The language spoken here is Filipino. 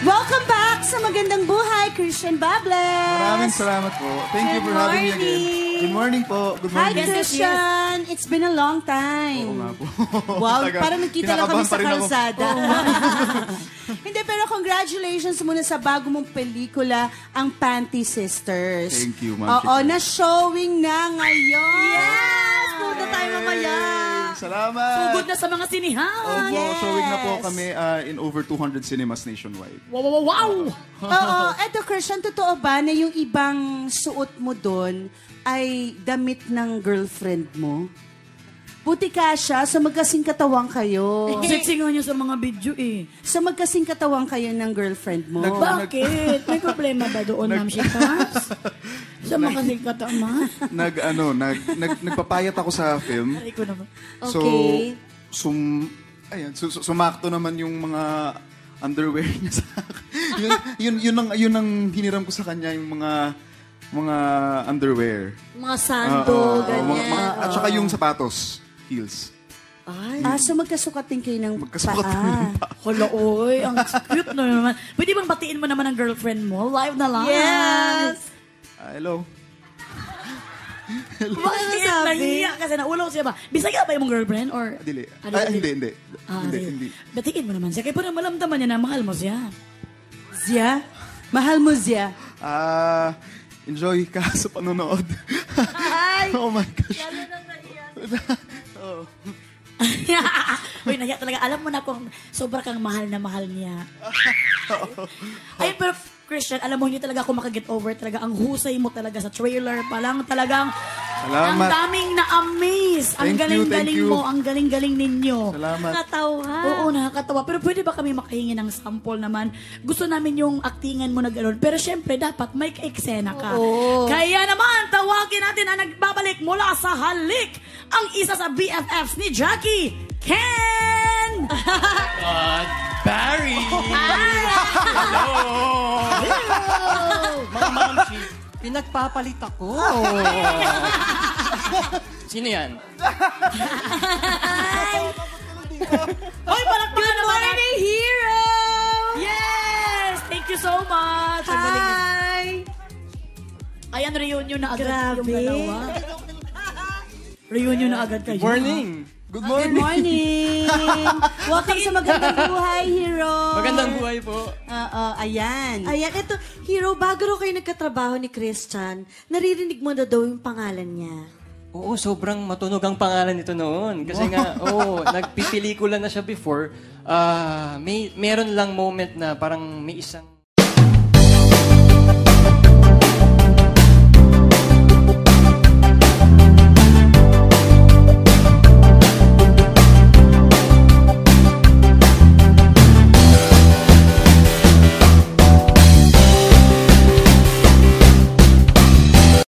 Welcome back sa Magandang Buhay, Christian Bables. Maraming salamat po. Thank you for having me again. Good morning po. Good morning. Hi, Christian. It's been a long time. Oo nga po. Wow, parang nagkita lang kami sa Kinakabahan pa rin ako. kalsada. Hindi, pero congratulations muna sa bago mong pelikula, ang Panti Sisters. Thank you, ma'am. Oo, na-showing na ngayon. Yes! Punta tayo mamaya. Salamat. Sugod na sa mga sinihan. Opo, Yes. showing na po kami in over 200 cinemas nationwide. Wow! Oo, eto Christian, totoo ba na yung ibang suot mo doon ay damit ng girlfriend mo? Buti ka siya, sa magkasing katawang kayo. Sexy nga niya sa mga video eh. Sa magkasing katawang kayo ng girlfriend mo. Bakit? May problema ba doon, Ma'am Shitas? Sa mga katama? Nagpapayat ako sa film. Ay ko naman. Okay. Sumakto naman yung mga underwear niya sa akin. yun ang hiniram ko sa kanya, yung mga underwear. Mga sando, ganyan. At saka yung sapatos, heels. Ay. So magkasukat din kayo ng Magkasukat paa. kami ng paa. Hala, oy. Ang cute na naman. Pwede bang batiin mo naman ang girlfriend mo? Live na lang. Yes! Hello. Bakit nahiya kasi naulaw siya ba? Bisaya ba yung girlfriend? Or... Dili. Hindi. Hindi. Batiin mo naman siya. Kaya parang malamdaman niya na mahal mo siya. Zia? Mahal mo Zia? Enjoy ka sa panonood. Ay! Oh my gosh. Lalo nang naiyak. Oh. Uy, nahiya talaga. Alam mo na kung sobra kang mahal na mahal niya. Ay, pero Christian, alam mo, hindi talaga ako makaget over talaga. Ang husay mo talaga sa trailer pa lang. Talagang, Salamat. ang daming na-amaze. Ang Thank you, galing-galing thank you. mo. Ang galing-galing ninyo. Salamat. Nakatawa. Oo, nakakatawa. Pero pwede ba kami makahingi ng sample naman? Gusto namin yung actingan mo na gano'n. Pero syempre, dapat may eksena ka. Oo. Kaya naman, tawagin natin ang nagbabalik mula sa halik. Ang isa sa BFFs ni Jackie, Ken! Barry! Hello! Mga mamchi. Pinagpapalit ako. Sino yan? Hoy, palakpakan naman! Good morning, hero! Yes! Thank you so much! Ang galing niyo. Hi! Ayan, reunion na agad Grabe. yung dalawa. Reunion na agad kayo. Morning! Good Good morning. morning! Welcome sa Magandang Buhay, hero! Magandang buhay po. Ayan. Ayan, ito, Hero, bago rin kayo nagkatrabaho ni Christian, naririnig mo na daw yung pangalan niya. Oo, sobrang matunog ang pangalan nito noon. Kasi nga, nagpipelikula na siya before. Meron lang moment na parang may isang